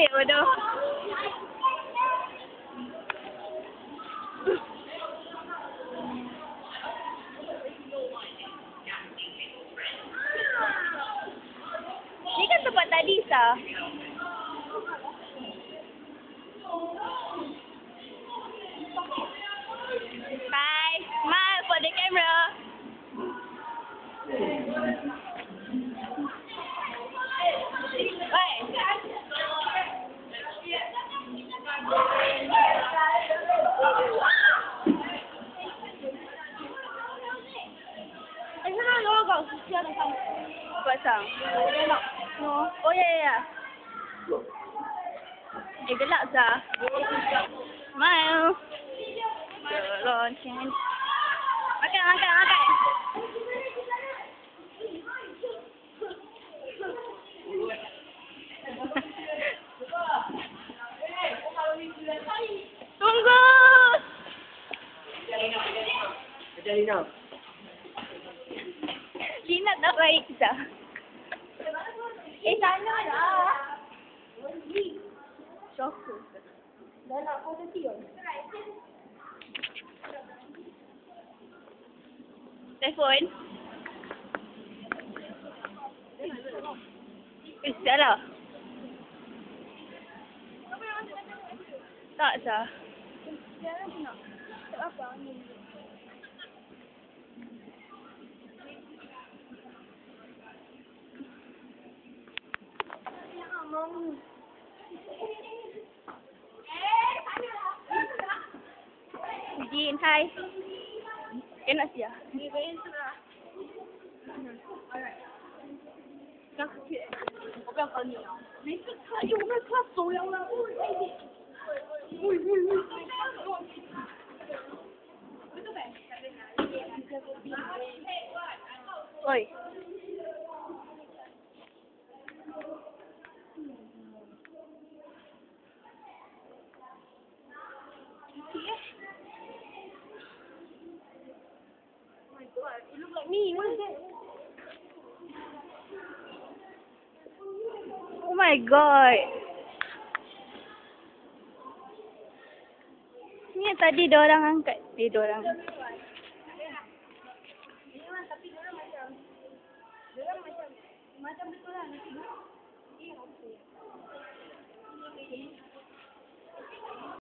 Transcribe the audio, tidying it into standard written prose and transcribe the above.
balik bodoh. Ni kan tempat tadi, Sah. Bye. Smile for the camera. Bye. Sana ada orang siapa dah sama. Pasang. No. Oh ya ya. Gelap Sah. Smile. Lonceng. Makan. Tunggu. Lina. Lina tak baik Sah. Sana dah. Syokor. Dah nak photo tiap. Telefon. Salah. Tak Sah. Tak apa ni. Jin, hai. Enak sih ya? Ni kain sudah. Alright. 刚去，我不要搞你了。没事，他有那他走了了。喂。Oh my god, you look like me. What is that? Oh my god. Ni yang tadi dia orang angkat. Dia orang. Tapi dia orang macam betul lah. Ni apa?